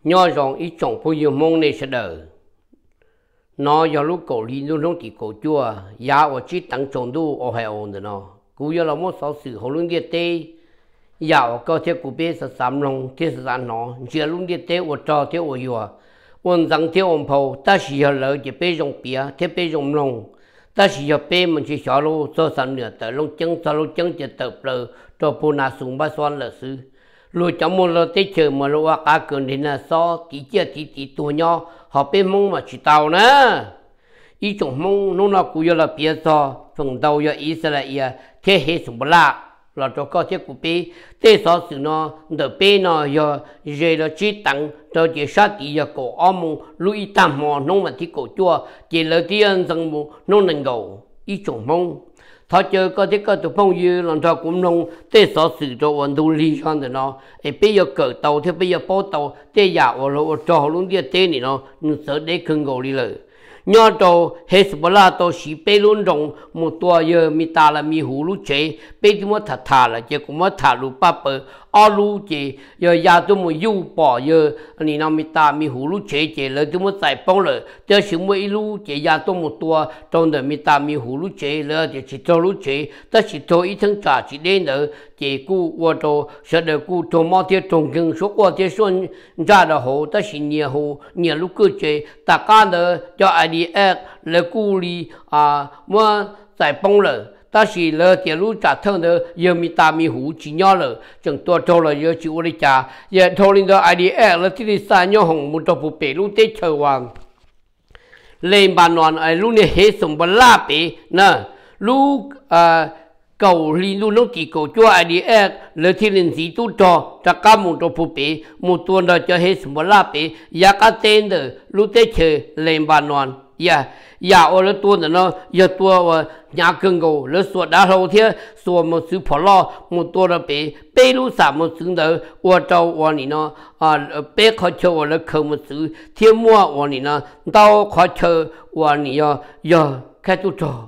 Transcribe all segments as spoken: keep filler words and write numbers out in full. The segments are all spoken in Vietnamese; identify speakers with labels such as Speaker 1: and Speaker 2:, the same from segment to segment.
Speaker 1: nhớ rằng ít chồng bây giờ mong này sẽ đỡ nó giờ lúc cổ đi nó không chỉ cổ chua giá ở chỉ tăng chồng đu ở hai ổn rồi nó cú giờ là một số sự họ luôn đi tê giờ có thể cụ bé sẽ sắm lòng thế sẽ ăn nó chỉ luôn đi tê ở trò thế ở vừa ôn rằng thế ôn phâu ta chỉ là lợi chỉ bé dùng bia thế bé dùng lòng ta chỉ là bé mình chỉ xóa lô cho sản nửa tới lông chân xóa lô chân chỉ tập lờ cho bù na sùng ba xoan là sư lùi trong một lô tết chờ mà lô cá cơn thì là so tí chia tí tí tuổi nhau họ bé mông mà chỉ tàu nữa ý chồng mông nó nào cũng là bia so phần đầu giờ Israel thế hệ sùng bala là cho có thể của bé thế so sự nó đỡ bé nó giờ giờ là chỉ tăng cho chỉ sát thì giờ cổ ông mông lùi tam mò nông mà thì cổ chua chỉ là tiền rằng mông nông nền gầu ý chồng mông thọ chơi có thể có tụ phong như làm cho cũng nông thế so sự cho vận động lý sang thì nó ấy bây giờ cởi tàu thế bây giờ bao tàu thế giả ở lỗ cho luôn đi thế này nó sợ để khưng gầu đi lời nhớ cho Hezbollah to sĩ bê luôn rong một tua giờ mi ta là mi hú lú chế bê thì mất thật thà là chỉ cũng mất thà lú ba bờ ở lú chế giờ nhà tôi một yêu bỏ giờ anh nào mi ta mi hú lú chế chế là tôi mất giải phóng rồi giờ chỉ một lú chế nhà tôi một tua trong đời mi ta mi hú lú chế là chỉ chỉ cho lú chế ta chỉ cho ít thằng trả chỉ đến nữa chỉ cú qua cho sẽ được cú cho mọi thứ trồng kinh số qua thứ xuân ra được hồ ta chỉ nhiều hồ nhiều lú cơ chế ta cả nữa cho ai đi ác là cú đi à mà giải phóng rồi ta chỉ là tiền lúa trả thân đó giờ mi ta mi hú chỉ nhau rồi chẳng tua trâu là giờ chịu đi trả giờ thôi lên đó ai đi ác là thì xa nhau hồng một trâu phụ bể lúa tết chờ hoàng lên bàn nón ai lúa này hết sủng bẩn la bể nè lúa à cầu li lúa nó chỉ cầu cho ai đi ác là thì lên gì tu trò ta cả một trâu phụ bể một tuần đó cho hết sủng bẩn la bể giá cả tên đó lúa tết chờ lên bàn nón ya ya ở lớp tuần nó giờ tua nhà cưng gầu lớp suốt đã lâu thế suốt một sự phò lo một tua là bé bé lu sắm một sự đó ở châu ở này nó à bé khó chơi ở lớp không một sự thiên mua ở này nó đau khó chơi ở này giờ giờ cái tu trò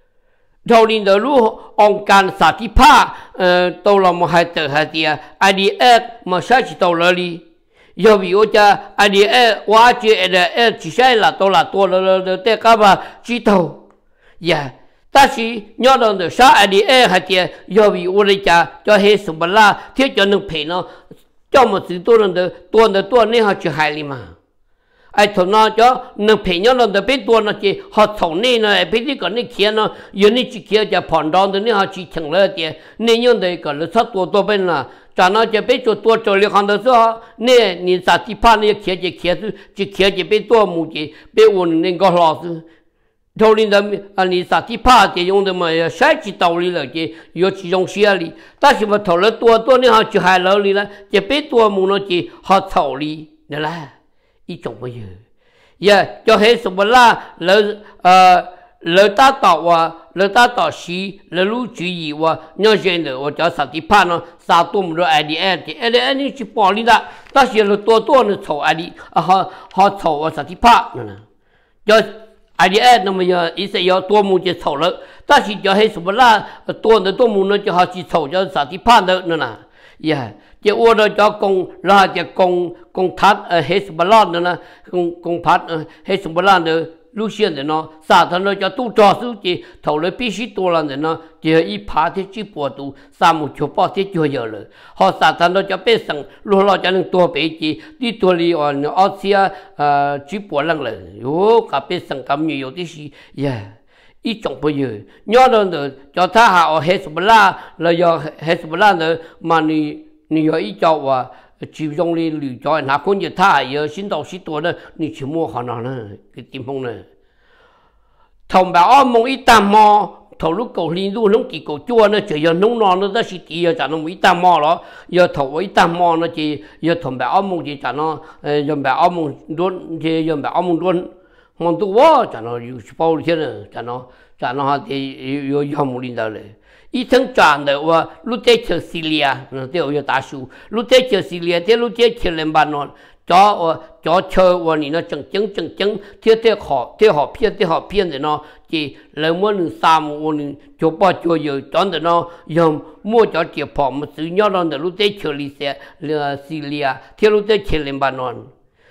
Speaker 1: đầu tiên đó lu ông can sát thì pa tàu là một hai tờ hai tia ai đi ép mà sao chỉ tàu là đi giờ vì ô cha anh đi ê quá chị ê chỉ sai là tôi là tôi là là để các bạn chỉ tàu yeah ta chỉ nhớ rằng được sao anh đi ê hay thì giờ vì ô đây cha cho hết sủng bẩn la thiết cho nó phải nó cho một sự tôi là được tôi là tôi nên họ chỉ hại đi mà ai thằng nó cho nó phải nhớ rằng được biết tôi nó chỉ họ thằng này nó biết đi còn này kia nó giờ này chỉ kia cho phản đòn thì họ chỉ chẳng lợi thì nên nhớ đây còn là sát tôi tôi bên là cho nó chỉ biết cho tôi cho liệu hàng đó sao nè你啥地方你开就开就就开就别多目的别我那个老师头里的啊你啥地方就用的嘛谁知道理了就有几种些哩但是我投了多多你好就还老里了就别多目了就好草哩对啦一种不有也就还什么啦了呃了达到啊了达到西了路主义哇那现在我叫啥地方呢啥多么多 I D N 的 I D N 你去帮你的但是了多多呢炒 I D 啊好好炒啊啥地方呢叫 I D N 那么要一些要多么就炒了但是叫还什么啦多的多么呢就好去炒叫啥地方的呢呀这我的叫公然后这公公他呃还什么啦的呢公公他呃还什么啦的路线的呢，啥他那叫都抓手机，投了必须多了的呢，就一爬的去波度，三木球包的就有了。好，啥他那叫别生，路老叫能多背记，你多里按二次啊呃去波浪了，哟，个别生咁女有的是呀。一种不有，要的呢，叫他下我还什么啦，了要还什么啦呢？嘛你你要一叫我。集中的旅游，那关键他也新到许多呢，你去摸好哪呢？个地方呢？同埋我梦一旦摸，头路狗连路弄几个做呢，就要弄那那都是第二站弄一旦摸了，要头一旦摸呢就要同埋我梦就站咯，呃，要埋我梦端，就要埋我梦端，梦到我站咯，有包天呢，站咯，站咯下啲有有项目领导嘞。一层转的我路在去叙利亚，嗯，对我要打输，路在去叙利亚，在路在去联邦呢，找我找车我你那正正正正，贴贴好贴好片贴好片的呢，就人我能三我能就把就有转的呢，用莫叫接跑么，只要让的路在去里些，呃叙利亚，贴路在去联邦呢，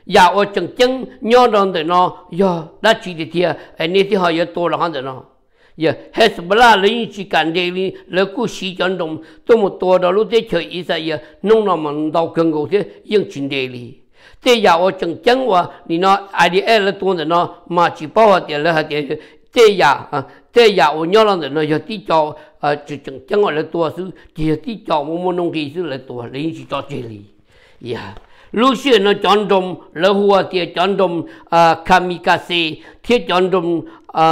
Speaker 1: ya ở chân chân nhớ rằng để nó ya đã chỉ để thiệt anh ấy thì họ ya to là hắn để nó ya hết bữa là lấy chỉ cần để đi lấy cú sĩ chọn đồng tôi một to đó lúc đấy chơi ý sao ya nông làm mình đau cơn gầu thế yên chuyện để đi thế ya ở chân chân wa ni nó ai đi ở là to để nó mà chỉ bảo hạt là hạt thế ya thế ya ở nhớ rằng để nó ya tí cho chỉ chân chân gọi là to sư chỉ tí cho một món nông kỳ sư là to lấy chỉ cho chơi đi ya lúc xưa nó chọn đồng lỡ hùa thì chọn đồng kamikaze thì chọn đồng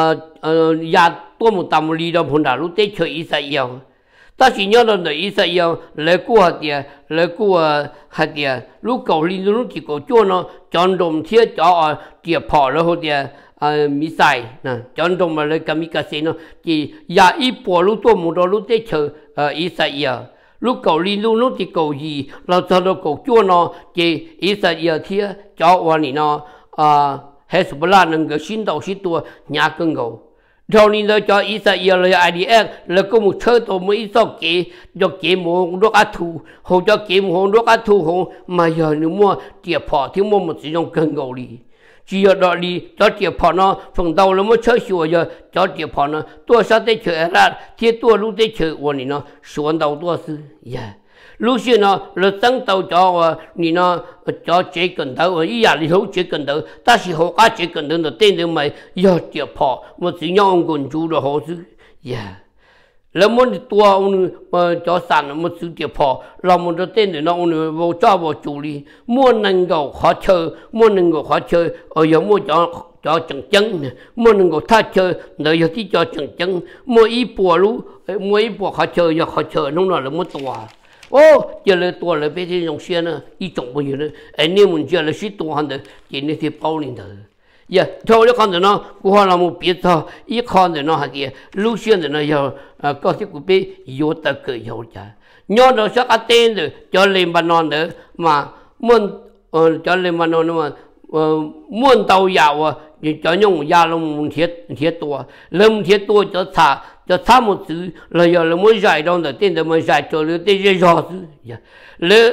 Speaker 1: ya tôi một tầm lý đó phong đảo lúc tết chơi Israel ta chỉ nhớ là Israel lỡ cua hạt địa lỡ cua hạt địa lúc cầu liên lúc chỉ cầu chua nó chọn đồng thì cho địa phò lỡ hột địa missile nè chọn đồng mà lỡ kamikaze nó chỉ ya ít bỏ lúc tôi một đó lúc tết chơi Israel lúc cầu liên lúc lúc thì cầu gìเราจะเราcầu chua nó chỉ Israel thì choวันนี้เนาะhết số là nâng cái xin đầu xin tua nhà cưng cầu rồi nên là cho Israel là ai đi ăn là có một chơi tổ mới sao kế cho kế một đốt ăn thu hồ cho kế một đốt ăn thu hồ mà giờ nếu mua tiệp phò thì mua một chỉ trong cưng cầu đi chỉ ở đó đi cho tiệp phò nó phần đầu là mới chơi sủa giờ cho tiệp phò nó tua sao để chơi ra thì tua lúc để chơiวันนี้เนาะส่วนđầu tua sư yeah lúc xưa nó là tăng tàu cho你呢 cho chế cần đầu ở ý là hậu chế cần đầu ta chỉ hậu cá chế cần đầu là tên được mày giờ tiệp phò một chỉ nhau ông còn chú đó hậu sư yeah là muốn tua ông cho sản một sự tiệp phò là một cái tên được nó ông vô cho vô chủ lý muốn năng cầu khó chơi muốn năng cầu khó chơi ở giờ muốn cho cho chẳng chân muốn năng cầu tha chơi đợi giờ thì cho chẳng chân mua ít bùa lú mua ít bùa khó chơi giờ khó chơi nó là muốn tua ô giờ là tua là bây giờ dùng xe nữa ít trọng bao nhiêu nữa anh em mình giờ là xí tua hơn đấy chỉ nên thì bao nhiêu thôi giờ thôi nó con nó cũng họ làm một biết thôi ít con nó hạt gì lúc xưa nó giờ có thể cũng biết yếu tật cái yếu chả nhớ nó sẽ cái tên rồi cho lên bàn non nữa mà muốn cho lên bàn non mà muốn tàu giàu thì cho nhung già lông thiết thiết tua lông thiết tua cho thả cho thả một thứ là giờ là muốn giải đâu là tên là muốn giải cho nó tên là rõ thứ lỡ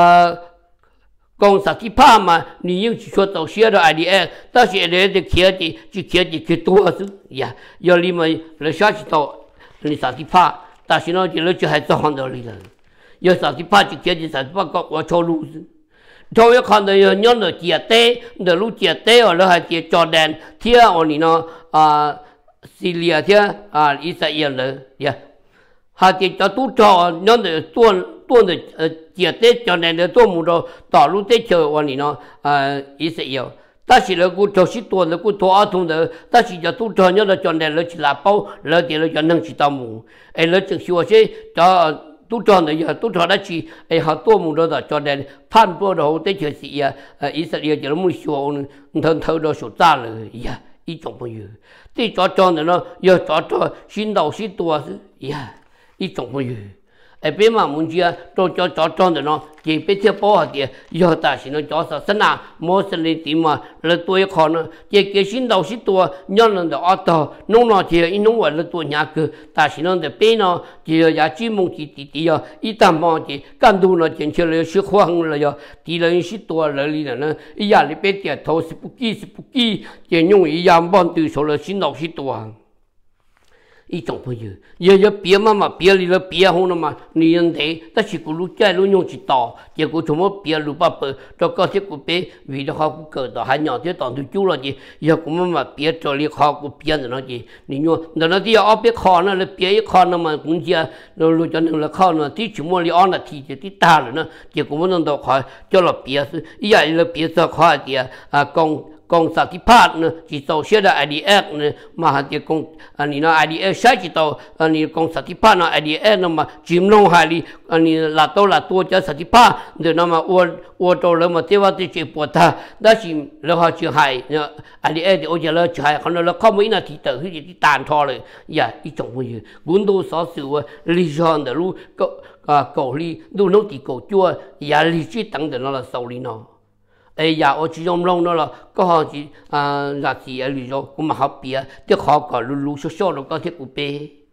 Speaker 1: công sản pa mà你用说到写的 I D A 但是呢这写的就写的可多是呀要你们来下去到你产pa 但是呢就了就还做很多里了要产pa就写的产pa个我抄路是tôi看到有鸟的接待的路接待哦了还接招待天哦你呢啊叙利亚天啊以色列人呀还接叫都招鸟的多多的呃接待招待的多么多道路在车往里呢啊以色列但是呢我就是多的我多儿童的但是叫都招鸟的招待了去拉包了点了就能去到木哎了就说些叫都找的呀，都找得起，哎，好多么多的找的，判多的后在就是呀，呃，以色列就那么说，你看头都手炸了呀，一种朋友，这找找的呢，要找找新到许多是呀，一种朋友，哎，别嘛，我们家都找找找的呢，也别贴包的，要但是呢，找啥是哪，没是那地嘛，那多一看呢，这个新到许多，让人的阿到，弄那些一弄完了多两个，但是呢，这边呢，就要专门去弟弟呀，一旦嘛的，干多了进去了，学慌了呀，敌人许多了里了呢，一下里边点头是不给是不给，就用一样帮对手了，新到许多。一种朋友，也要别嘛嘛，别离了别后了嘛，女人的，但是咕噜在路用去倒，结果怎么别路把本，这个些股别为了好股搞到还两天当头久了的，要股嘛嘛别这里好股别的那的，你说那那地要别靠那了别一靠那么公家，那路叫那了靠那地去么里安那地的地大了呢，结果我弄到快叫了别是，一下了别这快的啊公。công sản thị phát nữa chỉ tàu xe là I D F nữa mà thì công anh nó I D F sai chỉ tàu anh công sản thị phát nó I D F nó mà chìm nông hải đi anh là tàu là tua cho sản thị phát rồi nó mà uốn uốn tàu là mà tiêu vào thì chỉ bùa ta đó chỉ là họ chỉ hải I D F thì ôi giờ là chỉ hải còn là không mấy là thì tự cái gì tàn thọ rồi dạ ít trong bao nhiêu vốn đâu sáu sự lý do để lu cậu cậu lý lu nấu thì cậu chua dạ lý trí tăng để nó là sau lý nó哎呀，我只用弄到了，刚好是啊，垃圾啊，绿肉，我们好别，这好搞路路小小的高铁不背，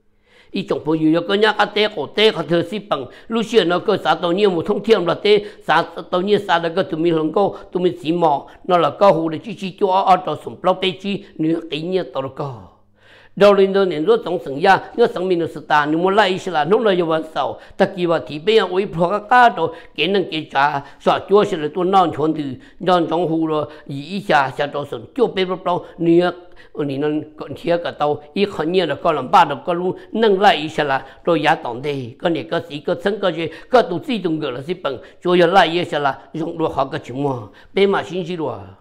Speaker 1: 伊种朋友要个人家爹个爹个特西本，路线那个啥多年冇通天了爹，啥多年啥那个都没能够都没起毛，那了个湖的机器就二到什么老北机，你给你到了个。到了那年若总生呀，那生命的是大，你莫来一些啦，弄了一晚少，他给我提备啊，微破个家都给人给家，说做起来都难传的，让政府了一下下到什就别不不你要。你能贴个刀，一看见了个人把的个路弄来一下啦，都也当的，个你个是个整个是个都自动个了是本，就要来一下啦，用了好个情况，别嘛信息了。